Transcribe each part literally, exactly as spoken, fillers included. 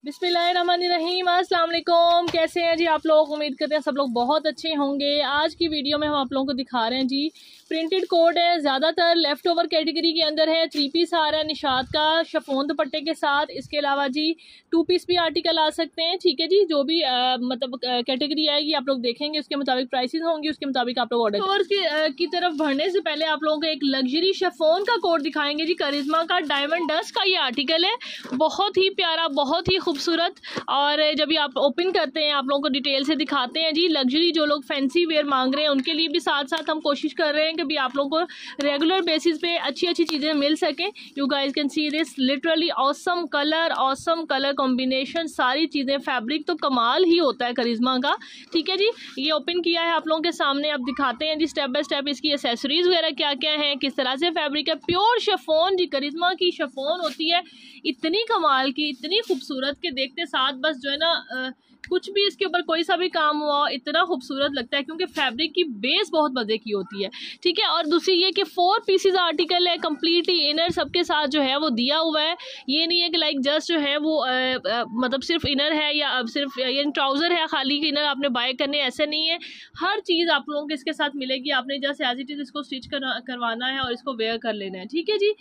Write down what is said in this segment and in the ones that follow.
बिस्मिल्लाहिर्रहमानिर्रहीम, अस्सलाम वालेकुम। कैसे हैं जी आप लोग? उम्मीद करते हैं सब लोग बहुत अच्छे होंगे। आज की वीडियो में हम आप लोगों को दिखा रहे हैं जी प्रिंटेड कोट है, ज़्यादातर लेफ़्ट ओवर कैटेगरी के अंदर है। थ्री पीस आ रहा है निशात का शिफॉन दुपट्टे के साथ। इसके अलावा जी टू पीस भी आर्टिकल आ सकते हैं। ठीक है जी, जो भी आ, मतलब कैटेगरी आएगी आप लोग देखेंगे, उसके मुताबिक प्राइसेस होंगी, उसके मुताबिक आप लोग ऑर्डर और की, आ, की तरफ बढ़ने से पहले आप लोगों को एक लग्जरी शिफॉन का कोट दिखाएंगे जी। करिश्मा का डायमंड डस्ट का ये आर्टिकल है, बहुत ही प्यारा, बहुत ही खूबसूरत। और जब ये आप ओपन करते हैं आप लोगों को डिटेल से दिखाते हैं जी। लग्जरी जो लोग फैंसी वेयर मांग रहे हैं उनके लिए भी साथ साथ हम कोशिश कर रहे हैं कि भी आप लोगों को रेगुलर बेसिस पे अच्छी अच्छी चीज़ें मिल सकें। You guys can see this, literally awesome colour, awesome colour combination, सारी चीज़ें, फैब्रिक तो कमाल ही होता है करिश्मा का। ठीक है जी, ये ओपन किया है आप लोगों के सामने, अब दिखाते हैं जी स्टेप बाय स्टेप इसकी एसेसरीज वगैरह क्या क्या है, किस तरह से फैब्रिक है। प्योर शिफॉन जी, करिश्मा की शिफॉन होती है इतनी कमाल की, इतनी खूबसूरत के देखते साथ बस जो है ना आ, कुछ भी इसके ऊपर कोई सा भी काम हुआ इतना खूबसूरत लगता है, क्योंकि फैब्रिक की बेस बहुत मज़े की होती है। ठीक है, और दूसरी ये कि फोर पीसीज आर्टिकल है, कम्प्लीटली इनर सबके साथ जो है वो दिया हुआ है। ये नहीं है कि लाइक जस्ट जो है वो आ, आ, मतलब सिर्फ इनर है या सिर्फ ये ट्राउज़र है खाली इनर आपने बाय करने, ऐसे नहीं है। हर चीज़ आप लोगों को इसके साथ मिलेगी, आपने जस्ट एज इट इज़ इसको स्टिच करवाना है और इसको वेयर कर लेना है। ठीक है जी,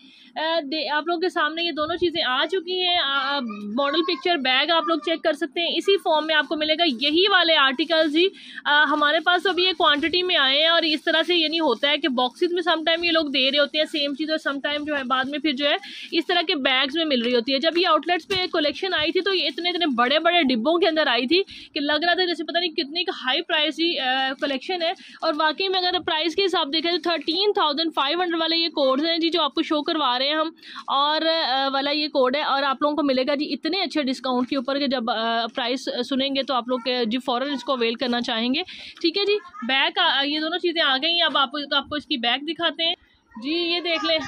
आ, आप लोगों के सामने ये दोनों चीज़ें आ चुकी हैं। मॉडल पिक्चर बैग आप लोग चेक कर सकते हैं, इसी फॉर्म में आपको मिलेगा यही वाले आर्टिकल्स जी। आ, हमारे पास तो अभी ये क्वांटिटी में आए हैं और इस तरह से ये नहीं होता है कि बॉक्सेस में सम टाइम ये लोग दे रहे होते हैं सेम चीज़ और सम टाइम जो है बाद में फिर जो है इस तरह के बैग्स में मिल रही होती है। जब ये आउटलेट्स पे कलेक्शन आई थी तो ये इतने इतने बड़े बड़े डिब्बों के अंदर आई थी कि लग रहा था जैसे पता नहीं कितनी हाई प्राइस ही कलेक्शन है। और वाकई में अगर प्राइस के हिसाब देखें तो थर्टीन थाउजेंड फाइव हंड्रेड वाले ये कोड्स हैं जी जो आपको शो करवा रहे हैं हम, और वाला ये कोड है। और आप लोगों को मिलेगा जी इतने अच्छे डिस्काउंट के ऊपर कि जब प्राइस सुनेंगे तो आप लोग जी फ़ौरन इसको अवेल करना चाहेंगे। ठीक है जी, बैग ये दोनों चीज़ें आ गई हैं। अब आप, आपको इसकी बैग दिखाते हैं जी। ये देख लें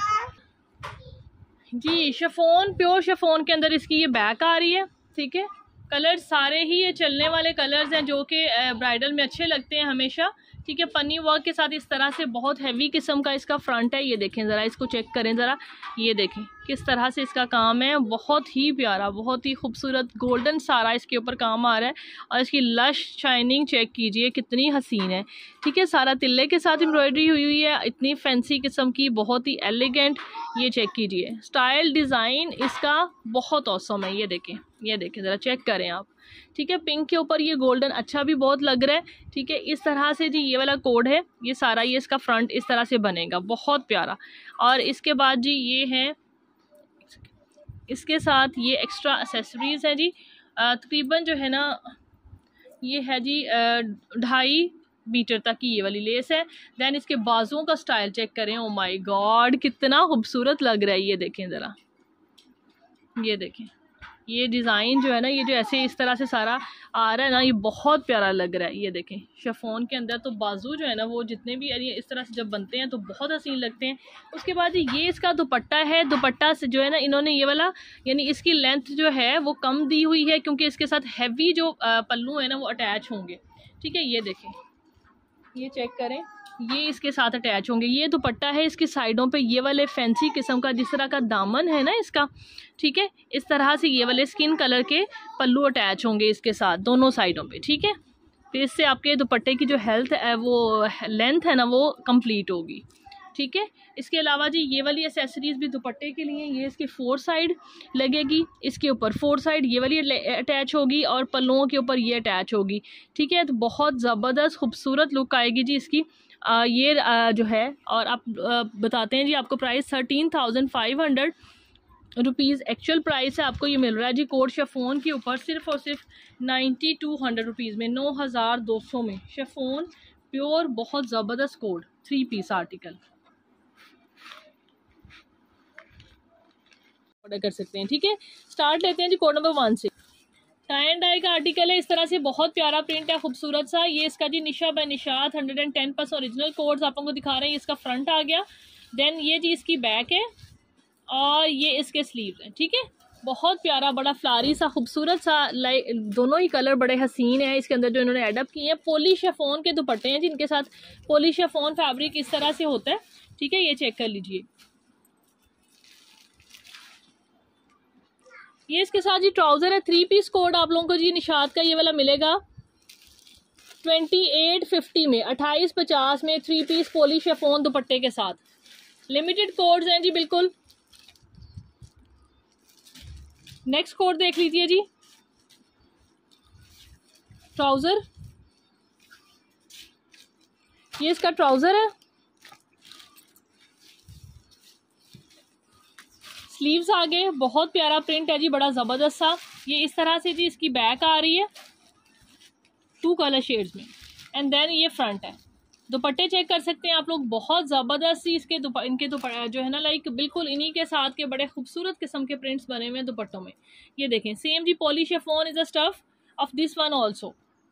जी, शिफॉन, प्योर शिफॉन के अंदर इसकी ये बैग आ रही है। ठीक है, कलर सारे ही ये चलने वाले कलर्स हैं जो कि ब्राइडल में अच्छे लगते हैं हमेशा। ठीक है, पन्नी वर्क के साथ इस तरह से बहुत हैवी किस्म का इसका फ्रंट है। ये देखें ज़रा, इसको चेक करें ज़रा, ये देखें किस तरह से इसका काम है, बहुत ही प्यारा, बहुत ही खूबसूरत गोल्डन सारा इसके ऊपर काम आ रहा है। और इसकी लश शाइनिंग चेक कीजिए कितनी हसीन है। ठीक है, सारा तिल्ले के साथ एम्ब्रॉयडरी हुई हुई है, इतनी फैंसी किस्म की, बहुत ही एलिगेंट। ये चेक कीजिए, स्टाइल डिज़ाइन इसका बहुत औसम है। ये देखें, ये देखें ज़रा, चेक करें आप। ठीक है, पिंक के ऊपर ये गोल्डन अच्छा भी बहुत लग रहा है। ठीक है, इस तरह से जी ये वाला कोड है, ये सारा ये इसका फ्रंट इस तरह से बनेगा, बहुत प्यारा। और इसके बाद जी ये है, इसके साथ ये एक्स्ट्रा एक्सेसरीज है जी। तकरीबन जो है ना ये है जी ढाई मीटर तक की ये वाली लेस है। देन इसके बाजुओं का स्टाइल चेक करें, ओ माय गॉड कितना खूबसूरत लग रहा है। ये देखें ज़रा, ये देखें ये डिज़ाइन जो है ना, ये जो ऐसे इस तरह से सारा आ रहा है ना, ये बहुत प्यारा लग रहा है। ये देखें शिफॉन के अंदर तो बाजू जो है ना वो जितने भी ये इस तरह से जब बनते हैं तो बहुत हसीन लगते हैं। उसके बाद ये इसका दुपट्टा है, दुपट्टा से जो है ना इन्होंने ये वाला यानी इसकी लेंथ जो है वो कम दी हुई है क्योंकि इसके साथ हैवी जो पल्लू है ना वो अटैच होंगे। ठीक है, ये देखें, ये चेक करें, ये इसके साथ अटैच होंगे। ये दुपट्टा है, इसकी साइडों पे ये वाले फैंसी किस्म का जिस तरह का दामन है ना इसका। ठीक है, इस तरह से ये वाले स्किन कलर के पल्लू अटैच होंगे इसके साथ दोनों साइडों पे। ठीक है, फिर इससे आपके दुपट्टे की जो हेल्थ है वो लेंथ है ना वो कंप्लीट होगी। ठीक है, इसके अलावा जी ये वाली एसेसरीज़ भी दुपट्टे के लिए, ये इसकी फोर साइड लगेगी, इसके ऊपर फोर साइड ये वाली अटैच होगी और पल्लुओं के ऊपर ये अटैच होगी। ठीक है, तो बहुत ज़बरदस्त खूबसूरत लुक आएगी जी इसकी। आ, ये आ, जो है, और आप आ, बताते हैं जी आपको price thirteen thousand five hundred rupees actual price है आपको ये मिल रहा है जी। कोड शिफॉन के ऊपर सिर्फ और सिर्फ नाइन्टी टू हंड्रेड रुपीज़ में, नौ हज़ार दो सौ में शिफॉन प्योर, बहुत ज़बरदस्त code, three piece article order कर सकते हैं। ठीक है, स्टार्ट लेते हैं जी कोड नंबर वन से। टाई एंड डाई का आर्टिकल है, इस तरह से बहुत प्यारा प्रिंट है, खूबसूरत सा। ये इसका जी Nisha by Nishat hundred and ten percent original codes आप लोगों को दिखा रहे हैं। इसका फ्रंट आ गया, देन ये जी इसकी बैक है और ये इसके स्लीव्स हैं। ठीक है, बहुत प्यारा, बड़ा फ्लारी सा, खूबसूरत सा, लाइक दोनों ही कलर बड़े हसीन हैं इसके अंदर जो इन्होंने एडअप किए हैं। पोली शिफॉन के दुपट्टे हैं जिनके साथ पोली शिफॉन फैब्रिक इस तरह से होता है। ठीक है, ये चेक कर लीजिए, ये इसके साथ जी ट्राउज़र है, थ्री पीस कोड आप लोगों को जी निशात का ये वाला मिलेगा ट्वेंटी एट फिफ्टी में, अट्ठाईस पचास में, थ्री पीस पोली शेफोन दुपट्टे के साथ। लिमिटेड कोड्स हैं जी बिल्कुल। नेक्स्ट कोड देख लीजिए जी, ट्राउज़र, ये इसका ट्राउज़र है, स्लीव्स आगे, बहुत प्यारा प्रिंट है जी, बड़ा ज़बरदस्त सा। ये इस तरह से जी इसकी बैक आ रही है टू कलर शेड्स में, एंड देन ये फ्रंट है। दुपट्टे चेक कर सकते हैं आप लोग, बहुत ज़बरदस्त सी इसके दुप इनके दुपट्टे जो है ना, लाइक बिल्कुल इन्हीं के साथ के बड़े खूबसूरत किस्म के प्रिंट्स बने हुए हैं दुपट्टों में। ये देखें, सेम जी poly chiffon is a stuff of this one also.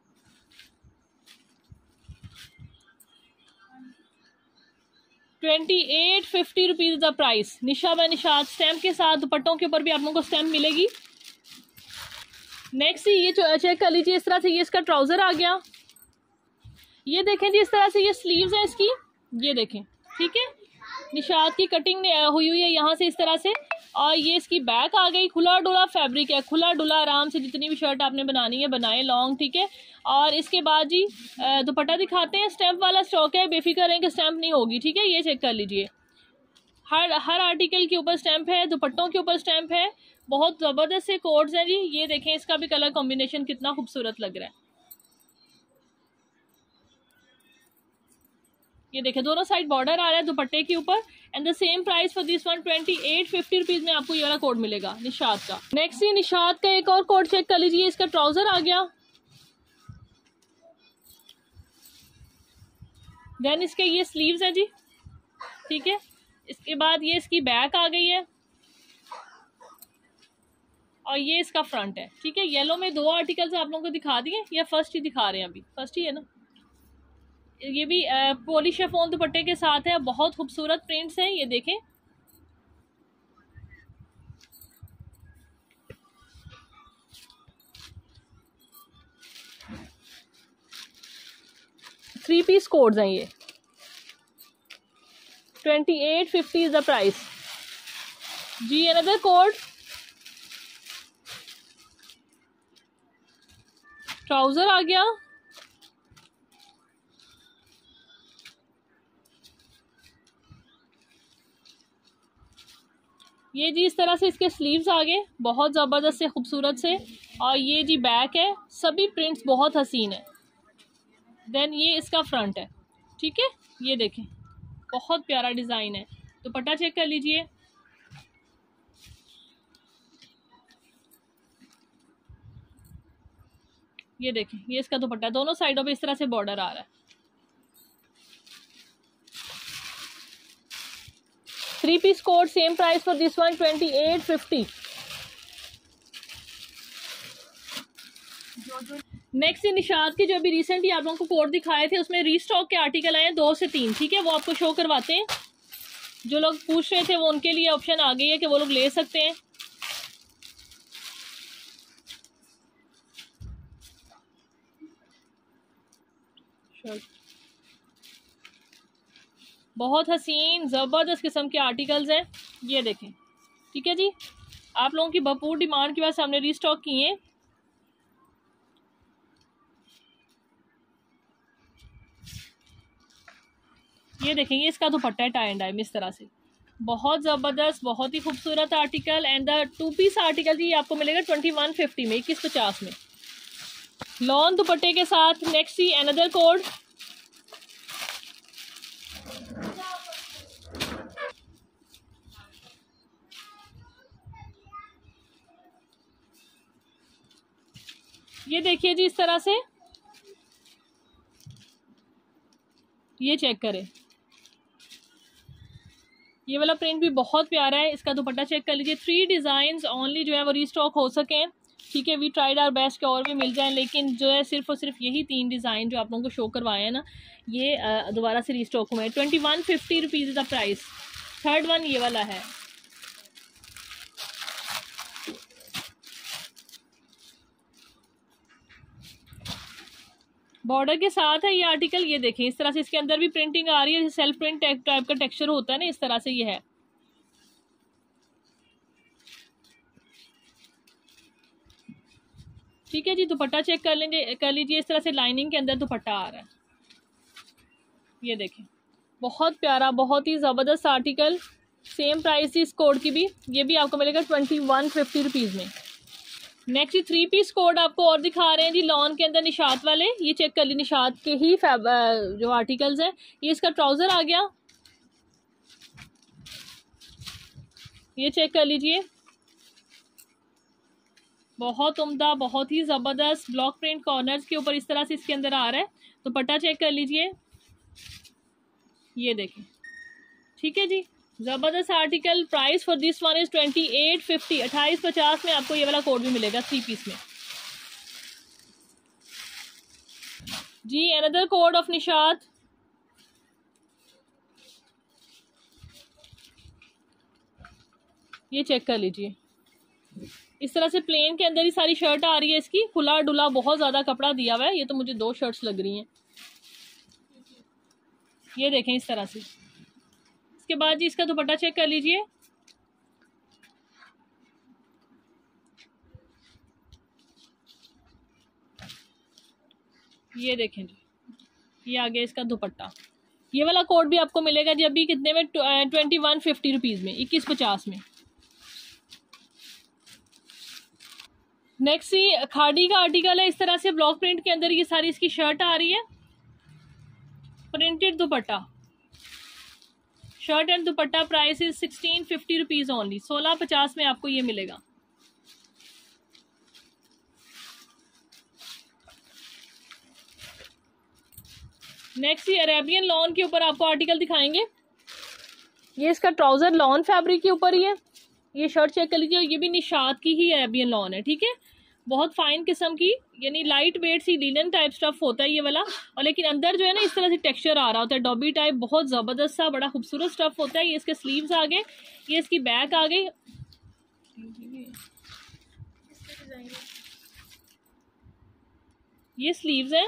Twenty eight fifty rupees the price. Nisha by Nishat stamp के साथ, दुपट्टों के ऊपर भी आप लोगों को स्टैम्प मिलेगी। नेक्स्ट ये चेक कर लीजिए, इस तरह से ये इसका ट्राउज़र आ गया। ये देखें जी, इस तरह से ये स्लीव्स हैं इसकी, ये देखें, ठीक है, निशात की कटिंग हुई हुई है यहाँ से इस तरह से, और ये इसकी बैक आ गई। खुला डुला फैब्रिक है, खुला डुला, आराम से जितनी भी शर्ट आपने बनानी है बनाए लॉन्ग, ठीक है। और इसके बाद जी दुपट्टा दिखाते हैं, स्टैम्प वाला स्टॉक है, बेफिक्र है कि स्टैम्प नहीं होगी, ठीक है। ये चेक कर लीजिए, हर हर आर्टिकल के ऊपर स्टैम्प है, दुपट्टों के ऊपर स्टैम्प है, बहुत ज़बरदस्त से कोड्स हैं जी। ये देखें, इसका भी कलर कॉम्बिनेशन कितना खूबसूरत लग रहा है। ये देखें, दोनों साइड बॉर्डर आ रहा है दुपट्टे के ऊपर, and the same price for this one twenty eight fifty rupees में आपको ये वाला कोड मिलेगा निशात का। नेक्स्ट ये निशात का एक और कोड चेक कर लीजिए, इसका ट्राउज़र आ गया, देन इसके ये स्लीव्स है जी, ठीक है। इसके बाद ये इसकी बैक आ गई है, और ये इसका फ्रंट है, ठीक है। येलो में दो आर्टिकल्स आप लोगों को दिखा दिए, या फर्स्ट ही दिखा रहे हैं, अभी फर्स्ट ही है ना। ये भी पोली शिफॉन दुपट्टे के साथ है, बहुत खूबसूरत प्रिंट्स हैं, ये देखें। थ्री पीस कोड्स हैं ये, twenty eight fifty is the price जी। अनदर कोड, ट्राउज़र आ गया, ये जी इस तरह से इसके स्लीव्स आगे, बहुत ज़बरदस्त से खूबसूरत से, और ये जी बैक है, सभी प्रिंट्स बहुत हसीन है। देन ये इसका फ्रंट है, ठीक है। ये देखें, बहुत प्यारा डिज़ाइन है। दुपट्टा चेक कर लीजिए, ये देखें, ये इसका दुपट्टा, दोनों साइडों पे इस तरह से बॉर्डर आ रहा है। Three piece code, same price for this one twenty eight fifty. Next Nishat के जो अभी रिसेंटली आप लोगों को कोड दिखाए थे, उसमें रीस्टॉक के आर्टिकल आए हैं दो से तीन, ठीक है। वो आपको शो करवाते हैं, जो लोग पूछ रहे थे वो उनके लिए ऑप्शन आ गई है कि वो लोग ले सकते हैं। बहुत हसीन ज़बरदस्त किस्म के आर्टिकल्स हैं, ये देखें, ठीक है जी। आप लोगों की भरपूर डिमांड की वजह से हमने रीस्टॉक किए हैं। ये देखेंगे, इसका दुपट्टा है टाई एंड डाई में इस तरह से, बहुत ज़बरदस्त, बहुत ही खूबसूरत article. And the two piece article जी आपको मिलेगा ट्वेंटी वन फिफ्टी में, इक्कीस पचास में, लॉन दुपट्टे के साथ। नेक्स्ट ही अनदर कोड, ये देखिए जी इस तरह से, ये चेक करें, ये वाला प्रिंट भी बहुत प्यारा है। इसका दुपट्टा चेक कर लीजिए। थ्री डिज़ाइंस ओनली जो है वो रीस्टॉक हो सकें, ठीक है। वी ट्राइड आवर बेस्ट के और भी मिल जाएं, लेकिन जो है सिर्फ और सिर्फ यही तीन डिज़ाइन जो आप लोगों को शो करवाए हैं ना, ये दोबारा से रीस्टॉक हुए हैं। Twenty one fifty rupees is the price. Third one ये वाला है, बॉर्डर के साथ है ये आर्टिकल। ये देखें, इस तरह से इसके अंदर भी प्रिंटिंग आ रही है, सेल्फ प्रिंट टाइप का टेक्सचर होता है ना, इस तरह से ये है। ठीक है जी। दुपट्टा चेक कर लेंगे कर लीजिए, इस तरह से लाइनिंग के अंदर दुपट्टा आ रहा है। ये देखें, बहुत प्यारा, बहुत ही ज़बरदस्त आर्टिकल। सेम प्राइस थी इस कोड की भी, ये भी आपको मिलेगा ट्वेंटी वन फिफ्टी रुपीज़ में। नेक्स्ट थ्री पीस कोड आपको और दिखा रहे हैं जी, लॉन के अंदर निशात वाले। ये चेक कर ली, निशात के ही फैब जो आर्टिकल्स हैं। ये इसका ट्राउज़र आ गया, ये चेक कर लीजिए, बहुत उम्दा, बहुत ही ज़बरदस्त ब्लॉक प्रिंट कॉर्नर्स के ऊपर इस तरह से इसके अंदर आ रहा है। तो दुपट्टा चेक कर लीजिए, ये देखें, ठीक है जी, ज़बरदस्त article. Price for this one is twenty eight fifty, अट्ठाईस पचास में आपको ये वाला कोड भी मिलेगा थ्री पीस में जी। अनदर कोड ऑफ निशात, ये चेक कर लीजिए, इस तरह से प्लेन के अंदर ही सारी शर्ट आ रही है इसकी। खुला डुला बहुत ज़्यादा कपड़ा दिया हुआ है। ये तो मुझे दो शर्ट्स लग रही हैं, ये देखें इस तरह से। इसके बाद जी इसका दुपट्टा चेक कर लीजिए, ये देखें जी, ये आ गया इसका दुपट्टा। ये वाला कोड भी आपको मिलेगा जी अभी कितने में, ट्वेंटी वन फिफ्टी रुपीज़ में, इक्कीस पचास में। नेक्स्ट ही खाड़ी का आर्टिकल है, इस तरह से ब्लॉक प्रिंट के अंदर ये सारी इसकी शर्ट आ रही है, printed dupatta, shirt and dupatta. Price is sixteen fifty rupees only, सोलह पचास में आपको ये मिलेगा। नेक्स्ट ही अरेबियन लॉन के ऊपर आपको आर्टिकल दिखाएंगे। ये इसका ट्राउज़र लॉन फैब्रिक के ऊपर ही है। ये शर्ट चेक कर लीजिए, ये भी निशात की ही अरेबियन लॉन है, ठीक है, बहुत फाइन किस्म की, यानी लाइट वेट सी लिनन टाइप स्टफ होता है ये वाला। और लेकिन अंदर जो है ना इस तरह से टेक्सचर आ रहा होता है, डॉबी टाइप, बहुत ज़बरदस्त सा बड़ा खूबसूरत स्टफ होता है। ये इसके स्लीव्स आ गए, ये इसकी बैक आ गई, ये स्लीव्स हैं,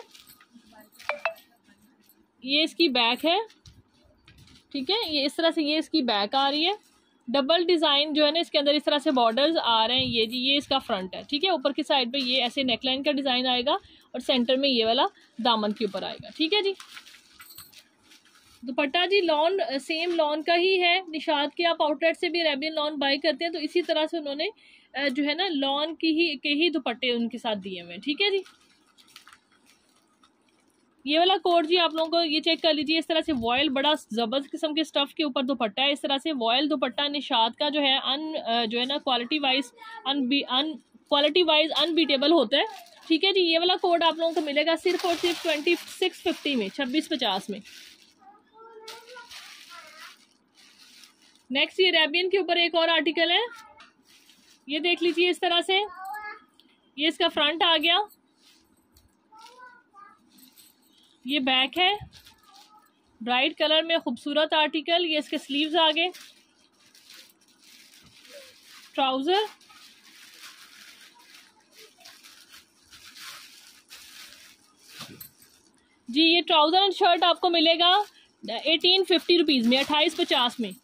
ये इसकी बैक है, ठीक है, ये इस तरह से ये इसकी बैक आ रही है। डबल डिज़ाइन जो है ना इसके अंदर इस तरह से बॉर्डर्स आ रहे हैं। ये जी ये इसका फ्रंट है, ठीक है, ऊपर की साइड पे ये ऐसे नेकलाइन का डिज़ाइन आएगा और सेंटर में ये वाला दामन के ऊपर आएगा, ठीक है जी। दुपट्टा जी लॉन, सेम लॉन का ही है। निशात के आप आउटलेट से भी अरेबियन लॉन बाई करते हैं तो इसी तरह से उन्होंने जो है ना लॉन की ही के ही दुपट्टे उनके साथ दिए हुए हैं, ठीक है जी। ये वाला कोड जी आप लोगों को ये चेक कर लीजिए, इस तरह से वॉयल, बड़ा ज़बरदस्त किस्म के स्टफ़ के ऊपर दुपट्टा है। इस तरह से वॉयल दुपट्टा निशात का जो है अन जो है ना क्वालिटी वाइज अन अन क्वालिटी वाइज अनबीटेबल होता है, ठीक है जी। ये वाला कोड आप लोगों को मिलेगा सिर्फ और सिर्फ ट्वेंटी सिक्स फिफ्टी में, छब्बीस पचास में। नेक्स्ट ये अरेबियन के ऊपर एक और आर्टिकल है, ये देख लीजिए इस तरह से, ये इसका फ्रंट आ गया, ये बैक है, ब्राइट कलर में खूबसूरत आर्टिकल। ये इसके स्लीव्स आ गए, ट्राउजर, जी ये ट्राउजर एंड शर्ट आपको मिलेगा एटीन फिफ्टी रुपीज़ में, अट्ठाईस पचास में,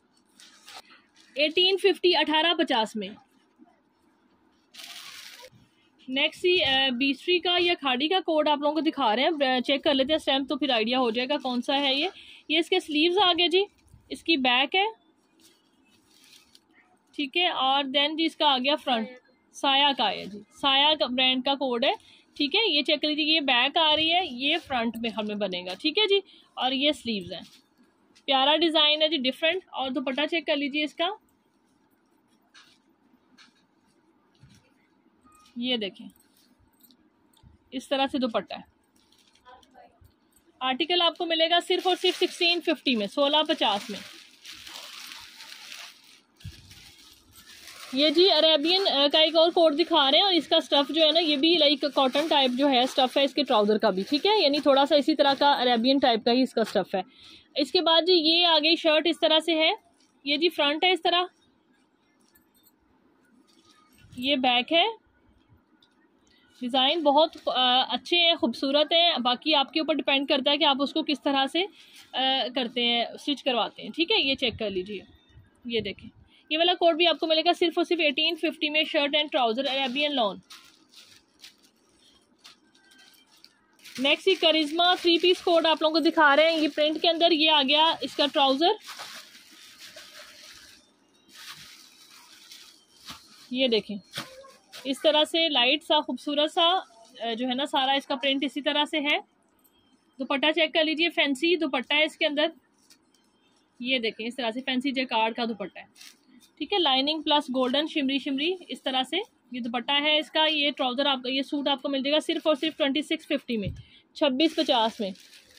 एटीन फिफ्टी अठारह पचास में। नेक्स्ट ही बीस्ट्री का या खाड़ी का कोड आप लोगों को दिखा रहे हैं, चेक कर लेते हैं स्टैम्प तो फिर आइडिया हो जाएगा कौन सा है ये। ये इसके स्लीव्स आ गए जी, इसकी बैक है, ठीक है, और देन जी इसका आ गया फ्रंट, साया का है जी, साया का ब्रांड का कोड है, ठीक है। ये चेक कर लीजिए, ये बैक आ रही है, ये फ्रंट में हमें बनेगा, ठीक है जी, और ये स्लीव्स हैं, प्यारा डिज़ाइन है जी, डिफरेंट। और दुपट्टा चेक कर लीजिए इसका, ये देखें इस तरह से दुपट्टा है। आर्टिकल आपको मिलेगा सिर्फ और सिर्फ सिक्सटीन फिफ्टी में, सोलह पचास में। ये जी अरेबियन का एक और कोड दिखा रहे हैं, और इसका स्टफ जो है ना ये भी लाइक कॉटन टाइप जो है स्टफ है इसके ट्राउजर का भी, ठीक है, यानी थोड़ा सा इसी तरह का अरेबियन टाइप का ही इसका स्टफ है। इसके बाद जी ये आ गई शर्ट, इस तरह से है, ये जी फ्रंट है इस तरह, ये बैक है, डिज़ाइन बहुत अच्छे हैं, खूबसूरत हैं। बाकी आपके ऊपर डिपेंड करता है कि आप उसको किस तरह से आ, करते हैं, स्टिच करवाते हैं, ठीक है। ये चेक कर लीजिए, ये देखें, ये वाला कोड भी आपको मिलेगा सिर्फ और सिर्फ एटीन फिफ्टी में, shirt and trouser Arabian lawn. Next ये करिश्मा थ्री पीस कोट आप लोगों को दिखा रहे हैं। ये प्रिंट के अंदर ये आ गया इसका ट्राउजर, ये देखें इस तरह से लाइट सा खूबसूरत सा जो है ना सारा इसका प्रिंट इसी तरह से है। दुपट्टा चेक कर लीजिए, फैंसी दुपट्टा है इसके अंदर, ये देखें इस तरह से फैंसी जैकार्ड का दुपट्टा है, ठीक है। Lining plus golden shimmery shimmery इस तरह से ये दुपट्टा है इसका। ये ट्राउजर आपको, ये सूट आपको मिल जाएगा सिर्फ और सिर्फ ट्वेंटी सिक्स फिफ्टी में, छब्बीस पचास में।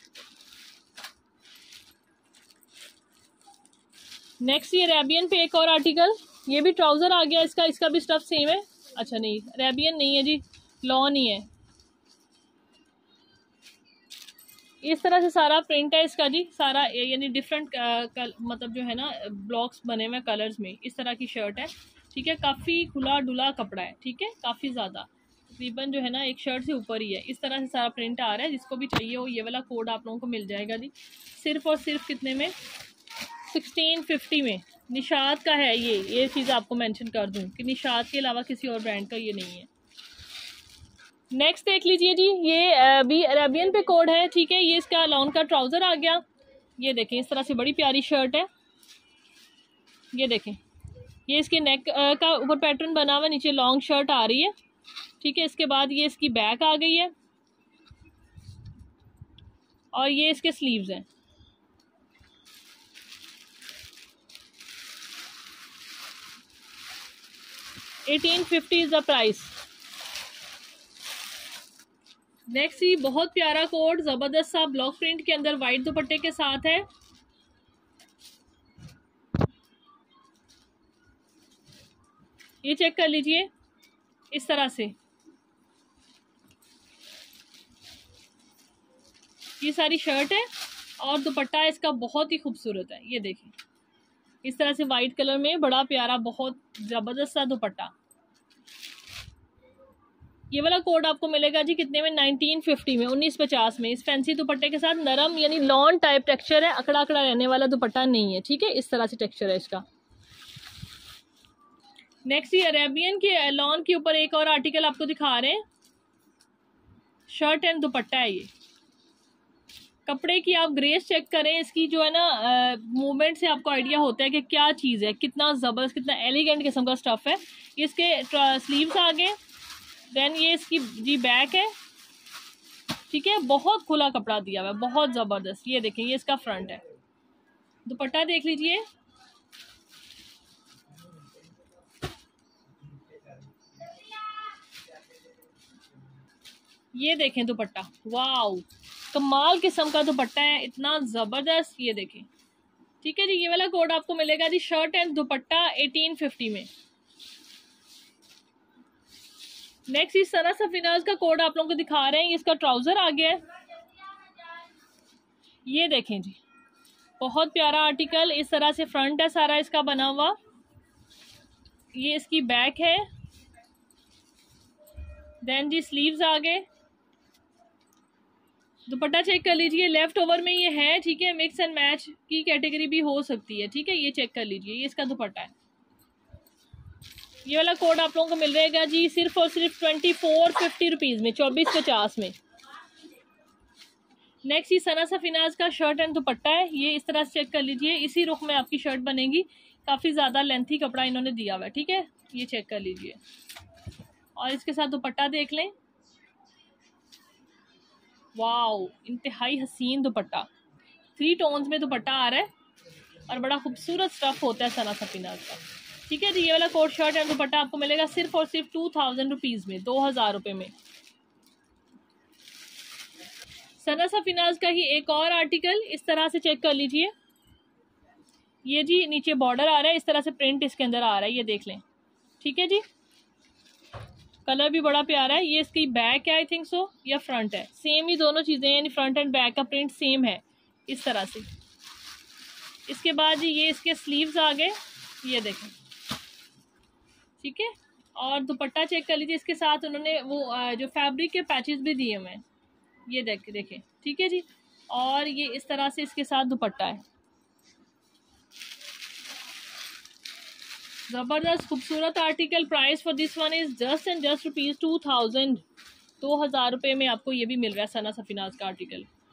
नेक्स्ट ये रेबियन पे एक और आर्टिकल, ये भी ट्राउजर आ गया इसका, इसका भी स्टफ सेम है। अच्छा नहीं रेबियन नहीं है जी, लॉन ही है। इस तरह से सारा प्रिंट है इसका जी, सारा यानी डिफरेंट मतलब जो है ना ब्लॉक्स बने हुए कलर्स में, इस तरह की शर्ट है, ठीक है। काफ़ी खुला डुला कपड़ा है, ठीक है, काफ़ी ज़्यादा तकरीबन जो है ना एक शर्ट से ऊपर ही है। इस तरह से सारा प्रिंट आ रहा है। जिसको भी चाहिए हो ये वाला कोड आप लोगों को मिल जाएगा जी, सिर्फ और सिर्फ कितने में, सिक्सटीन फिफ्टी में। निशात का है ये ये चीज़ आपको मेंशन कर दूं कि निशात के अलावा किसी और ब्रांड का ये नहीं है। नेक्स्ट देख लीजिए जी, ये भी अरेबियन पे कोड है, ठीक है। ये इसका लॉन का ट्राउज़र आ गया, ये देखें इस तरह से बड़ी प्यारी शर्ट है, ये देखें ये इसके नेक का ऊपर पैटर्न बना हुआ, नीचे लॉन्ग शर्ट आ रही है, ठीक है। इसके बाद ये इसकी बैक आ गई है और ये इसके स्लीव्स हैं। Eighteen fifty is the price. Next ये बहुत प्यारा कोड जबरदस्त सा ब्लॉक प्रिंट के अंदर वाइट दुपट्टे के साथ है, ये चेक कर लीजिए इस तरह से। ये सारी शर्ट है और दुपट्टा इसका बहुत ही खूबसूरत है, ये देखें इस तरह से वाइट कलर में बड़ा प्यारा बहुत जबरदस्त सा दुपट्टा। ये वाला कोड आपको मिलेगा जी कितने में, नाइनटीन फिफ्टी में, उन्नीस पचास में। इस फैंसी दुपट्टे के साथ नरम यानी लॉन टाइप टेक्सचर है, अकड़ा अकड़ा रहने वाला दुपट्टा नहीं है, ठीक है। इस तरह से टेक्सचर है इसका। नेक्स्ट ये अरेबियन के लॉन के ऊपर एक और आर्टिकल आपको दिखा रहे हैं, शर्ट एंड दुपट्टा है। ये कपड़े की आप ग्रेस चेक करें, इसकी जो है ना मूवमेंट से आपको आइडिया होता है कि क्या चीज़ है, कितना ज़बरदस्त कितना एलिगेंट किस्म का स्टफ़ है। इसके स्लीव्स आगे, देन ये इसकी जी बैक है, ठीक है। बहुत खुला कपड़ा दिया हुआ है, बहुत ज़बरदस्त। ये देखें ये इसका फ्रंट है, दुपट्टा देख लीजिए, ये देखें दुपट्टा, वाव कमाल किस्म का दुपट्टा है, इतना ज़बरदस्त। ये देखें, ठीक है जी। ये वाला कोड आपको मिलेगा जी shirt and dupatta eighteen fifty में। नेक्स्ट इस तरह सफिनाज का कोड आप लोगों को दिखा रहे हैं, ये इसका ट्राउज़र आ गया है, ये देखें जी बहुत प्यारा आर्टिकल। इस तरह से फ्रंट है सारा इसका बना हुआ, ये इसकी बैक है, देन जी स्लीव्स आ गए। दुपट्टा चेक कर लीजिए, लेफ्ट ओवर में ये है, ठीक है। मिक्स एंड मैच की कैटेगरी भी हो सकती है, ठीक है। ये चेक कर लीजिए, ये इसका दुपट्टा है। ये वाला कोड आप लोगों को मिल रहेगा जी सिर्फ और सिर्फ ट्वेंटी फोर फिफ्टी रुपीज़ में, चौबीस पचास में। नेक्स्ट ये सना सफिनाज का शर्ट एंड दुपट्टा है, ये इस तरह से चेक कर लीजिए, इसी रुख में आपकी शर्ट बनेगी। काफ़ी ज़्यादा लेंथी कपड़ा इन्होंने दिया हुआ है, ठीक है। ये चेक कर लीजिए और इसके साथ दुपट्टा देख लें, वाओ इंतहाई हसीन दुपट्टा, थ्री टोन्स में दुपट्टा आ रहा है और बड़ा खूबसूरत स्टफ होता है सना सफिनाज का, ठीक है जी। ये वाला कोट शर्ट एंड दुपट्टा आपको मिलेगा सिर्फ और सिर्फ टू थाउजेंड रुपीज़ में, दो हज़ार रुपये में। सना सफिनाज का ही एक और आर्टिकल इस तरह से चेक कर लीजिए, ये जी नीचे बॉर्डर आ रहा है, इस तरह से प्रिंट इसके अंदर आ रहा है, ये देख लें, ठीक है जी। कलर भी बड़ा प्यारा है। ये इसकी बैक है आई थिंक सो, या फ्रंट है, सेम ही दोनों चीज़ें यानी फ्रंट एंड बैक का प्रिंट सेम है इस तरह से। इसके बाद जी ये इसके स्लीव्स आ गए, ये देखें, ठीक है। और दुपट्टा चेक कर लीजिए, इसके साथ उन्होंने वो जो फैब्रिक के पैचेस भी दिए हुए हैं, ये देख देखें, ठीक है जी। और ये इस तरह से इसके साथ दुपट्टा है, जबरदस्त खूबसूरत article. Price for this one is just and just rupees two thousand, दो हज़ार रुपये में आपको ये भी मिल रहा है सना सफीनाज का आर्टिकल।